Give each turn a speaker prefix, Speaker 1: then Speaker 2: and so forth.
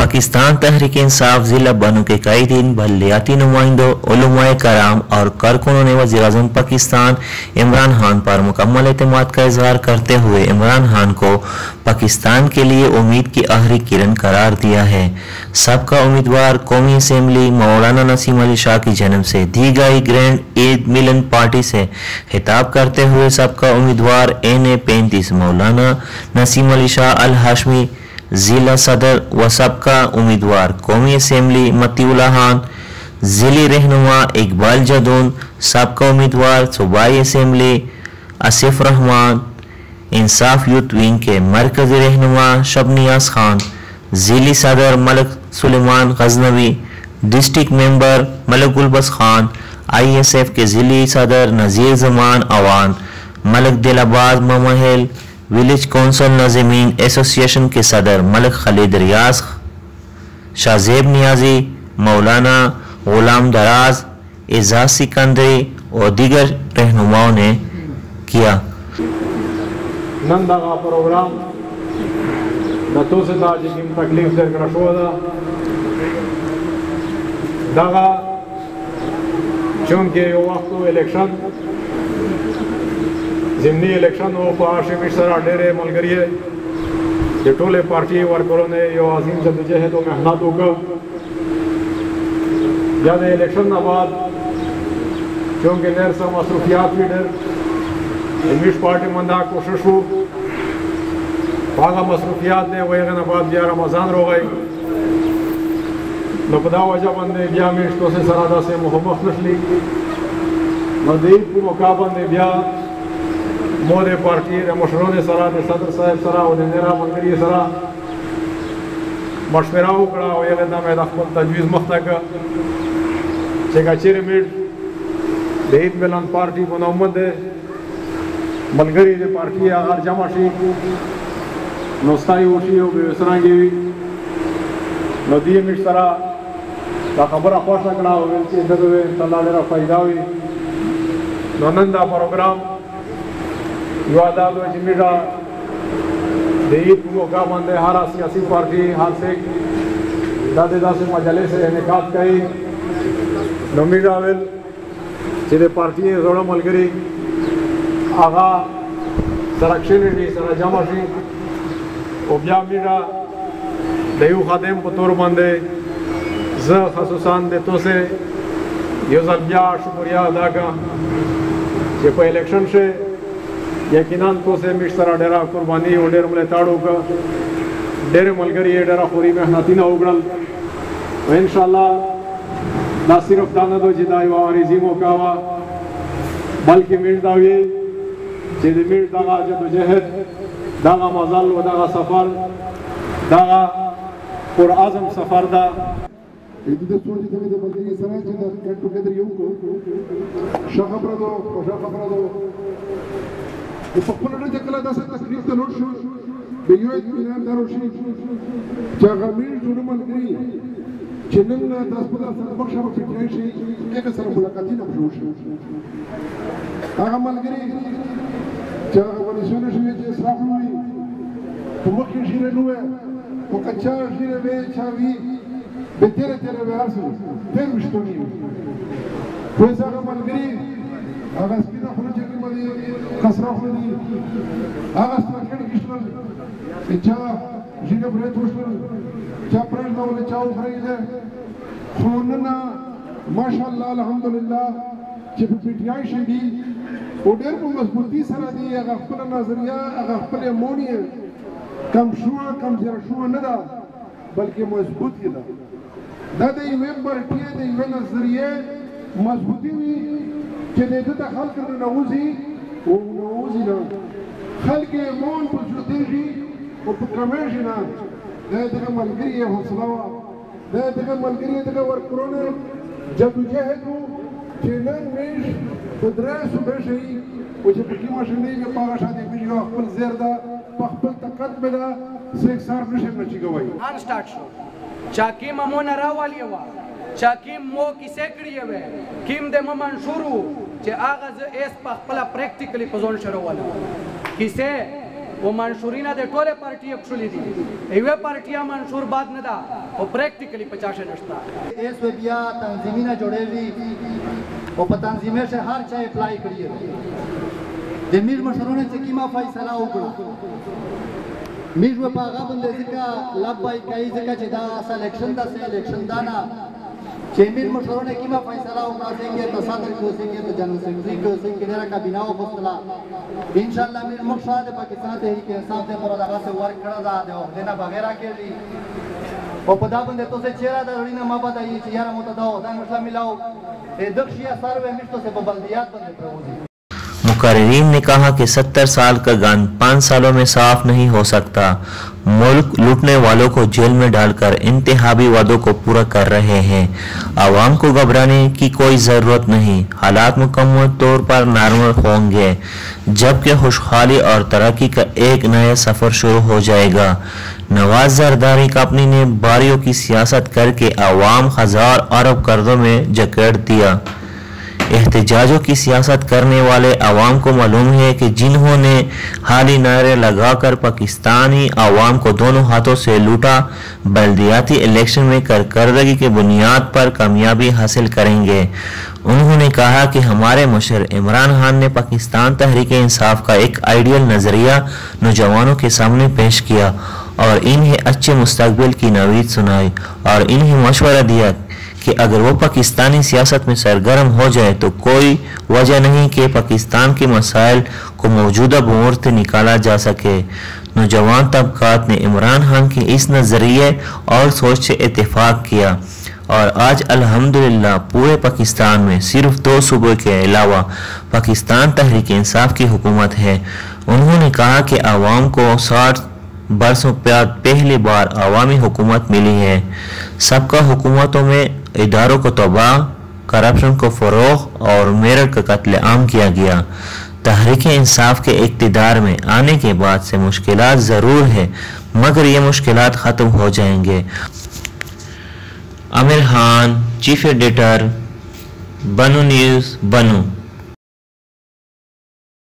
Speaker 1: पाकिस्तान तहरीक इंसाफ जिला बनू के कायदीन, बल्दियाती नुमाइंदों, उलमाए कराम और कारकुनों ने वज़ीर-ए-आज़म पाकिस्तान इमरान खान पर मुकम्मल एतमाद का इजहार करते हुए इमरान खान को पाकिस्तान के लिए उम्मीद की आखिरी किरण करार दिया है। सबका उम्मीदवार कौमी असेंबली मौलाना नसीम अली शाह की जन्म से दी गई ग्रैंड ईद मिलन पार्टी से खिताब करते हुए सबका उम्मीदवार NA 35 मौलाना नसीम अली शाह अल हाशमी जिला सदर व सबका उम्मीदवार कौमी असेंबली मतीउल्लाह खान, जिली रहनुमा इकबाल जदून, सबका उम्मीदवार सूबाई assembly Asif Rahman, Insaf youth wing के मरकजी रहनुमा शबनियाज खान, जिली सदर Malak Suleman Ghaznavi, district member Malak Gulbas Khan, ISF के जिली सदर नज़ीर जमान अवान, मलक दिलाबाद ममहल, विलेज कौंसिल नाज़िमीन एसोसिएशन के सदर मलक खलीद रियाज, शाहजेब नियाजी, मौलाना गुलाम दराज, एजाज सिकंदरी और दीगर रहनुमाओं ने किया।
Speaker 2: नंदा का प्रोग्राम दतो से था जिन तकलीफ से करशोदा दगा चूंकि वक्त इलेक्शन ज़िमनी इलेक्शन हो आशिफ सरा डेरे मलगरी है ये टोले पार्टी वर्करों ने यो अजीम जद्दोजहद तो मेहनत होगा जब इलेक्शन बाद चूँकि नर से मसरूफियात भी डर इंग्लिश पार्टी मंदा कोशिश हो बागा मसरूफियात ने वही बाद बिया रमज़ान रो गई नपदा वजह बंदे बिया मिश्तों से सरादा से मोहम्मद नस्ली नदीब को मुकाबले बिया मोदे पार्टी मशरों ने सरा ने सदर साहब सरा और नेरा मंगरी सरा मशवरा उकड़ा और ये ना मैं दाखल तजवीज़ मख्ता का चेकाचेरे मिड देहित मिलन पार्टी को नौमद है मंगरी ने पार्टी आगार जमाशी नौस्ताई उठी हो बेसरांगी नदी मिड सरा ता खबर अखबार सकड़ा हो गई चीज़ तो वे तल्ला डेरा फायदा हुई नंदा प्रोग्राम युवादाद व जिम्मेदार देहित को का बंदे हर सियासी पार्टी हाल से दादे दासे मजले से इनेकाद कई नमीदावेल जिले पार्टी जोड़ा मलगरी आगा सरक्षण डी सरा जमाशी ओबिया मीरा देहु खादेम पतोर बंदे ज खसूसान देतों से योजबिया शुक्रिया अदा का ये कोई इलेक्शन से यकीनन तो से मिश्रा डेरा कुर्बानी और डेर मले ताड़ू का डेरे मलगरी ये डेरा खोरी में हनातीना उगड़ल तो इंशाल्लाह ना सिर्फ दाना दो जिदाई और रिजीमों का वा बल्कि मिर्द दावी जिद मिर्द दागा जदोजहद दागा मजाल व दागा सफर दागा और आज़म सफर दा
Speaker 3: इधर सोच जब बल्कि ये सराय चला गेट टुगेदर यूं को शाखबरदो ये पकड़ने जकला दस तकलीफ तो नोट शो बेयोत मिनार दारोशी जगमीर जुर्मन गई चिन्नन 10-15 साल बख्शा फिटनेशी एक सर मुलाकाती न जोश आगमल गई जगमल सुने शुवे जे साफुई तो मक्खी शिरे नुए वो कच्चा शिरे वे छावी बेतेरे तेरे व्यासु फिर विष्णुनी कोई आगमल गई आगास की ना खुले जगह में कसरा खुली आगास में क्या किस्मत इच्छा जिन्हें बड़े दोस्तों क्या प्रेम ना वाले चाव खरीद है खूनना माशाअल्लाह अल्हम्दुलिल्लाह जब पिटियाई शदी उधर को मजबूती सरा दी अगर खुला नजरिया अगर खुले मोनी कम जरा न दा बल्कि मजबूत ही दा दादा ये पार्टी है ये नजरिए मजबूती हुई جنيدة خلق النوزي ونوزي لا خلق مون بجديجي وبكماجنا لا تجمع القرية وصلاة لا تجمع القرية تجمع كورونا جدوجهدوا جنان مش تدرسوا بشيء وجبكي ماشيني ببارش هذه فيديو أقبل زيادة بقبل تقدم لا سيكسار نشر نشي قوي.
Speaker 4: آن start شو. चाकी ममो नरा वाली हुआ चाकी मो किसे करिए वे किम दे ममन शुरू चे आगाज एस पखला प्रैक्टिकली पजोन शुरू वाला किसे وہ منشورینا دے ٹولے پارٹی اکشلی دی ایوے پارٹیاں منشور بعد ندا وہ پریکٹیکلی 50 نشتا
Speaker 5: اس وے بیا تنظیمینا جوڑے بھی وہ پا تنظیمے سے ہر چاہے اپلائی کریے دے میر مشرونے سے کیما فیصلہ اکڑا میر وے پاگا بندے ذکا لب بائی کئی ذکا چی دا سلیکشن دا سے الیکشن دانا چی میر مشرونے کیما فیصلہ اکڑا سنگے تو صدر کو سنگے تو جنرل سیکرٹری کو سنگے دیرہ کا بناو بستلا انشاءاللہ میر مقصد ہے پاکستان تحریک انصاف دے مراد آگا سے ورک کھڑا دا دے دینا بغیرہ کے لی وہ پدا بندے تو سے چیرہ دا روڑینا ما پتا یہ چیارہ متداؤ دا مسئلہ ملاؤ دکشیہ ساروے مشتو سے بلدیات بندے پروزی
Speaker 1: مقررین نے کہا کہ 70 سال کا گند 5 سالوں میں صاف نہیں ہو سکتا. ملک لوٹنے والوں کو جیل میں ڈال کر انتخابی وعدوں کو پورا کر رہے ہیں. عوام کو گھبرانے کی کوئی ضرورت نہیں. حالات مکمل طور پر نارمل ہوں گے جبکہ خوشحالی اور ترقی کا ایک نیا سفر شروع ہو جائے گا. نواز زرداری کمپنی نے باریوں کی سیاست کر کے عوام 1000 ارب قرضوں میں جکڑ دیا. احتجاجوں کی سیاست کرنے والے عوام کو معلوم ہے کہ جنہوں نے حالی نعرے لگا کر پاکستانی عوام کو دونوں ہاتھوں سے لوٹا بلدیاتی الیکشن میں کارکردگی کے بنیاد پر کامیابی حاصل کریں گے. انہوں نے کہا کہ ہمارے مشر عمران خان نے پاکستان تحریک انصاف کا ایک آئیڈیل نظریہ نوجوانوں کے سامنے پیش کیا اور انہیں اچھے مستقبل کی نوید سنائی اور انہیں مشورہ دیا کہ اگر وہ پاکستانی سیاست میں سرگرم ہو جائے تو کوئی وجہ نہیں کہ پاکستان کے مسائل کو موجودہ بور سے نکالا جا سکے. نوجوان طبقات نے عمران خان کے اس نظریے اور سوچ سے اتفاق کیا اور آج الحمدللہ پورے پاکستان میں صرف 2 صوبوں کے علاوہ پاکستان تحریک انصاف کی حکومت ہے. انہوں نے کہا کہ عوام کو 60 برسوں بعد پہلی بار عوامی حکومت ملی ہے. سب کا حکومتوں میں اداروں کو تباہ، کرپشن کو فروغ اور میرٹ کا قتل عام کیا گیا. تحریک انصاف کے اقتدار میں آنے کے بعد سے مشکلات ضرور ہیں مگر یہ مشکلات ختم ہو جائیں گے. عامر خان، چیف ایڈیٹر، بنو نیوز، بنو.